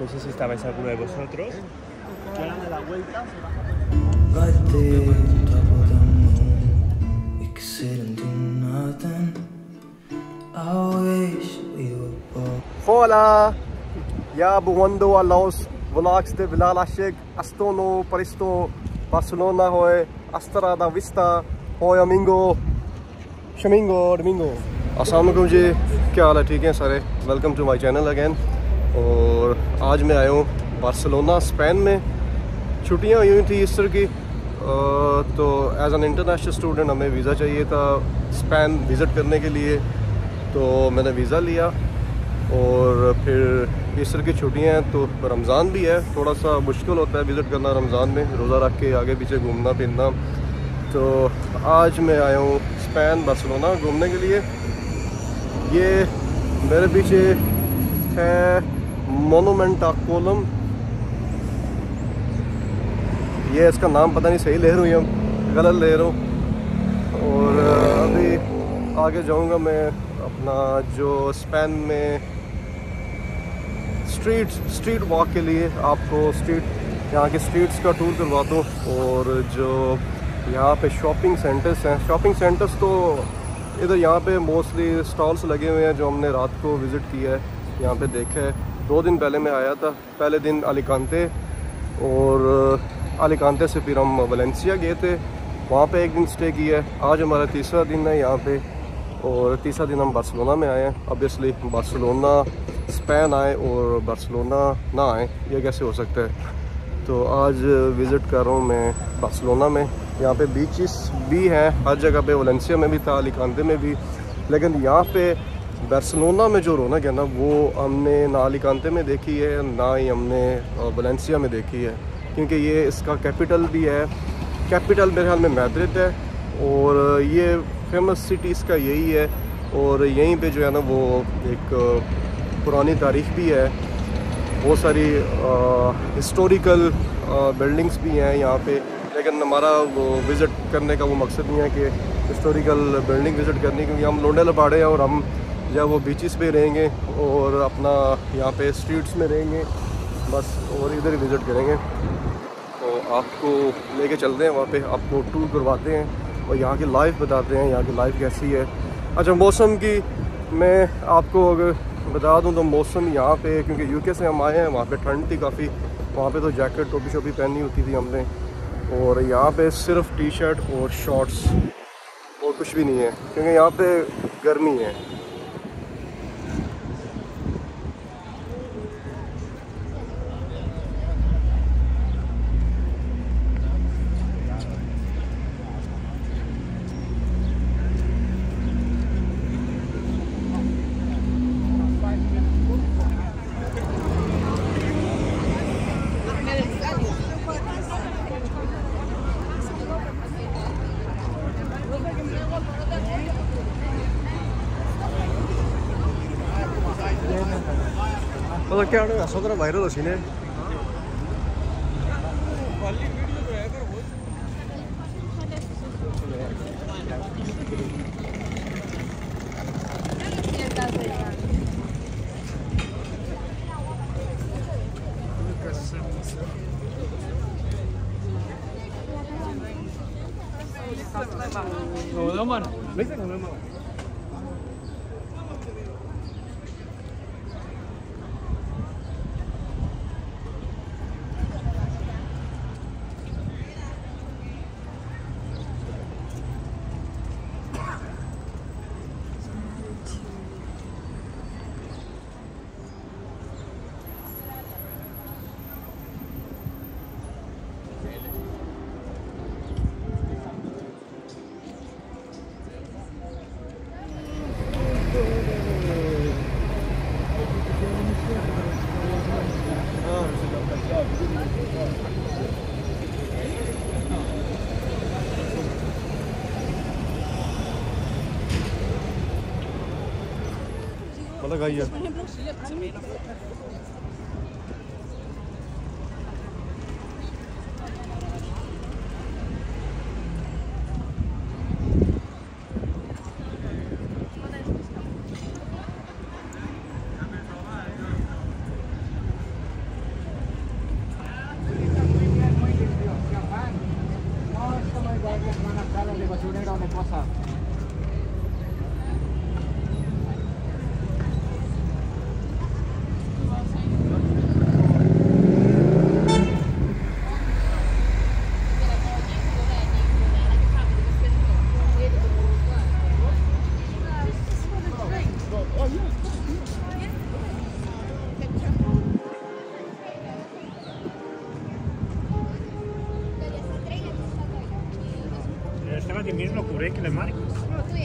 No sé si estabais alguno de vosotros. Que ahora de la vuelta se baja. Hola, ya buondo a los vlogs de Bilal Ashik, Astono, Paristo, Barcelona hoy, Astara da Vista, hoy Domingo, Domingo. अस्सलाम वालेकुम जी, क्या हाल है? ठीक हैं सारे? Welcome to my channel again. और आज मैं आया हूँ बार्सिलोना, स्पेन में। छुट्टियाँ हुई थी ईस्टर की, तो एज एन इंटरनेशनल स्टूडेंट हमें वीज़ा चाहिए था स्पेन विज़िट करने के लिए। तो मैंने वीज़ा लिया और फिर ईस्टर की छुट्टियाँ हैं, तो रमज़ान भी है, थोड़ा सा मुश्किल होता है विज़िट करना रमज़ान में, रोज़ा रख के आगे पीछे घूमना फिरना। तो आज मैं आया हूँ स्पेन बार्सिलोना घूमने के लिए। ये मेरे पीछे है मोनुमेंटा कोलम, ये इसका नाम पता नहीं सही ले रहा हूँ या गलत ले रहा हूँ। और अभी आगे जाऊँगा मैं अपना जो स्पेन में स्ट्रीट वॉक के लिए, आपको यहाँ के स्ट्रीट्स का टूर करवाता हूँ। और जो यहाँ पे शॉपिंग सेंटर्स हैं, शॉपिंग सेंटर्स तो इधर यहाँ पे मोस्टली स्टॉल्स लगे हुए हैं जो हमने रात को विज़िट किया है, यहाँ पे देखा है। 2 दिन पहले मैं आया था, पहले दिन अलिकांते, और अलिकांते से फिर हम वलेंसिया गए थे, वहाँ पे 1 दिन स्टे किया है। आज हमारा तीसरा दिन है यहाँ पे, और तीसरा दिन हम बार्सिलोना में आए हैं। ऑब्वियसली बार्सिलोना स्पेन आए और बार्सिलोना ना आए, ये कैसे हो सकता है? तो आज विज़िट कर रहा हूँ मैं बार्सिलोना में। यहाँ पे बीचेस भी हैं हर जगह पे, वलेंसिया में भी था, अलिकांते में भी, लेकिन यहाँ पे बार्सिलोना में जो रौनक है ना, वो हमने ना अलिकांते में देखी है, ना ही हमने वलेंसिया में देखी है, क्योंकि ये इसका कैपिटल भी है। कैपिटल मेरे ख्याल में मैड्रिड है, और ये फेमस सिटी इसका यही है। और यहीं पे जो है ना वो एक पुरानी तारीख भी है, बहुत सारी हिस्टोरिकल बिल्डिंग्स भी हैं यहाँ पे। लेकिन हमारा वो विज़िट करने का वो मकसद नहीं है कि हिस्टोरिकल बिल्डिंग विज़िट करनी, क्योंकि हम लोंडे लपाड़े हैं और हम जब वो बीचेस पे रहेंगे और अपना यहाँ पे स्ट्रीट्स में रहेंगे बस, और इधर ही विज़िट करेंगे। तो आपको लेके चलते हैं वहाँ पे, आपको टूर करवाते हैं और यहाँ की लाइफ बताते हैं, यहाँ की लाइफ कैसी है। अच्छा, मौसम की मैं आपको अगर बता दूँ तो मौसम यहाँ पे, क्योंकि यूके से हम आए हैं, वहाँ पे ठंड थी काफ़ी, वहाँ पे तो जैकेट टोपी शोपी पहननी होती थी हमने, और यहाँ पे सिर्फ टी शर्ट और शॉर्ट्स और कुछ भी नहीं है, क्योंकि यहाँ पे गर्मी है। मतलब क्या है, सदर वायरल अच्छी ने मतलब गाइए Madi Mirno Kurekile Markus. No, tu je.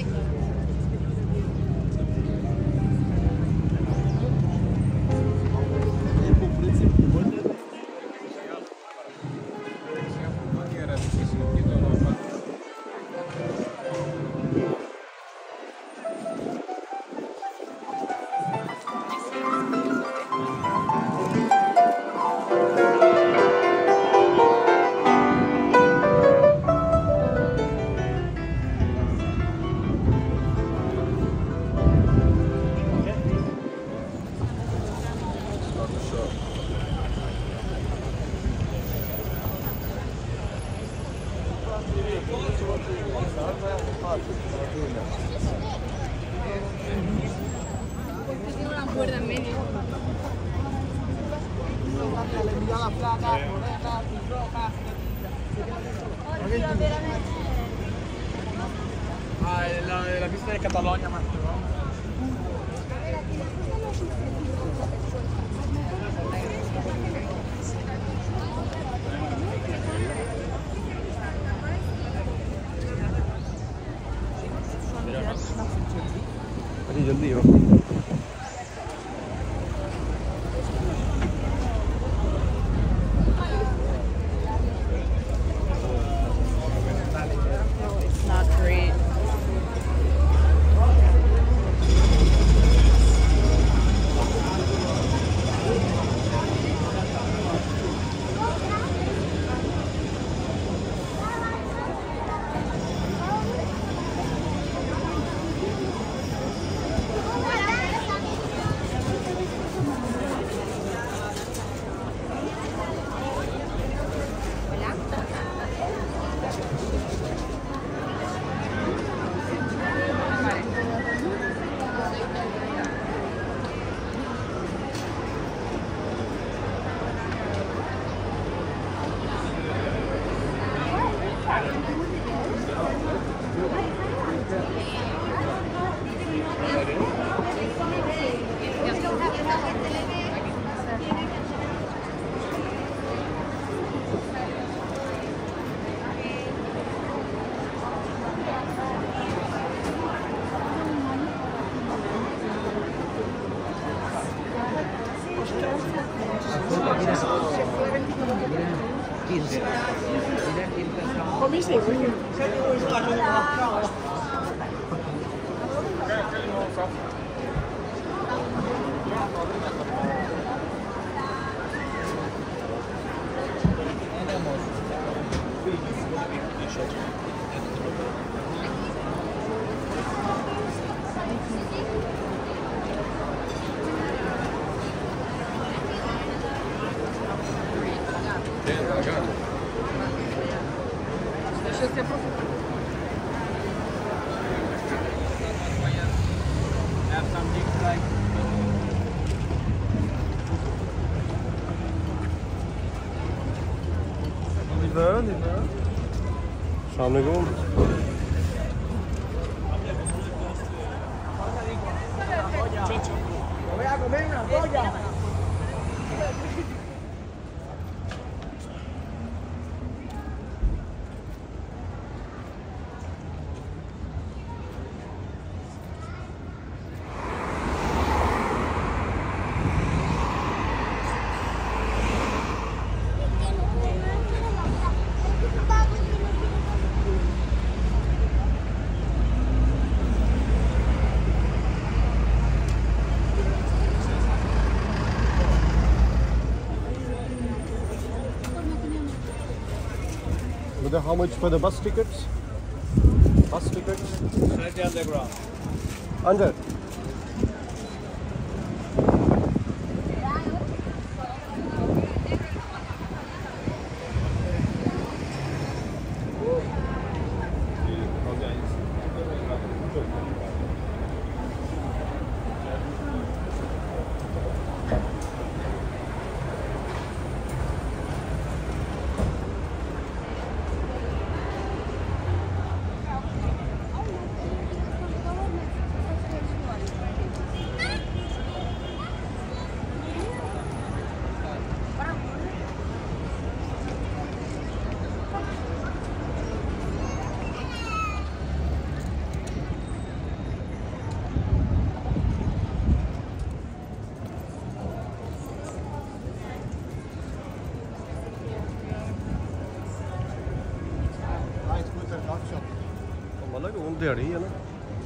Tiene una puerta en medio. Ah, la pista de Cataluña, más. अरे जल्दी हो It's not great. Assalamualaikum. Voy a comer una polla. How much for the bus tickets? Bus tickets? 30 on the ground. Under. हालांकि उन दिहाड़ी है ना।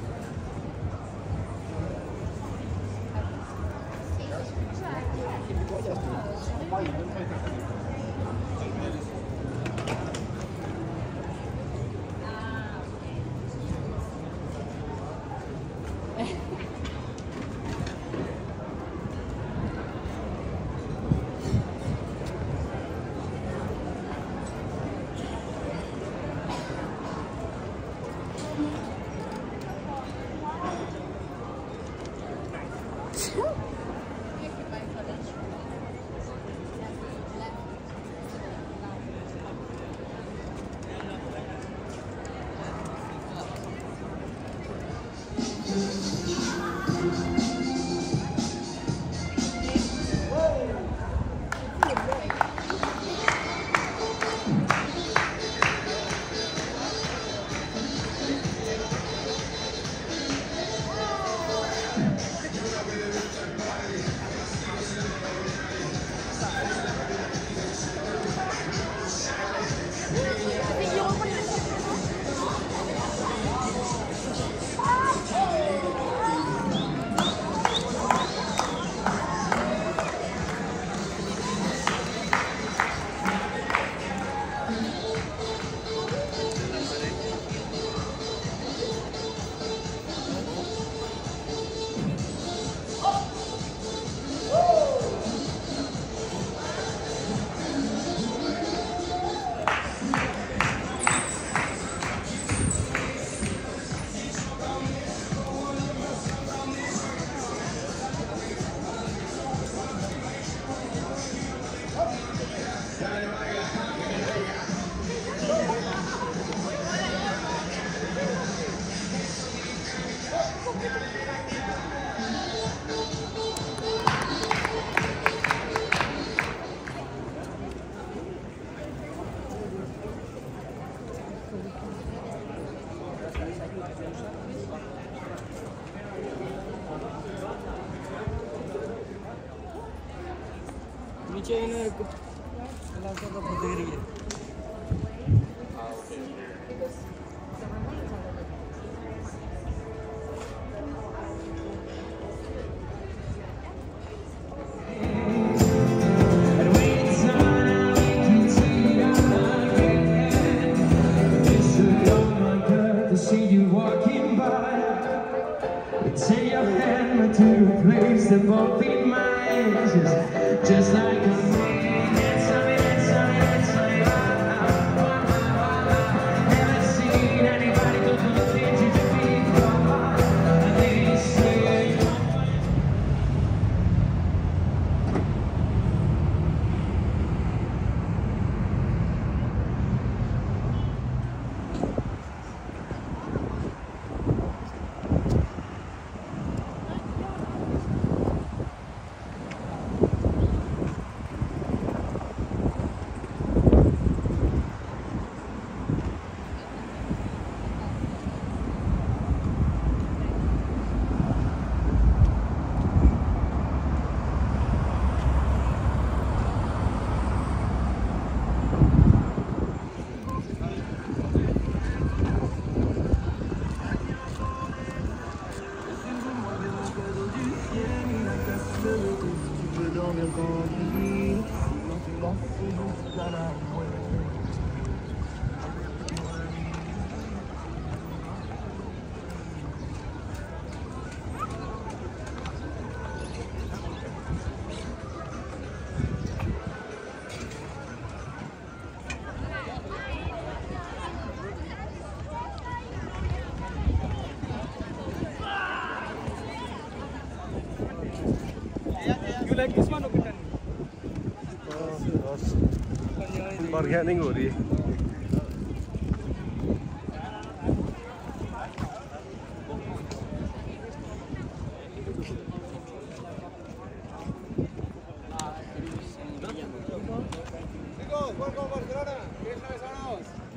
नीचे इन्हें इलाका का फुटेरी है। See you walking by, take your hand to replace the bumpy minds, just like a never seen anybody do the things you do before. They say You like this one or Brittany? Bargaining हो रही है। Chicos, welcome Barcelona. ¿Qué sabes ahora?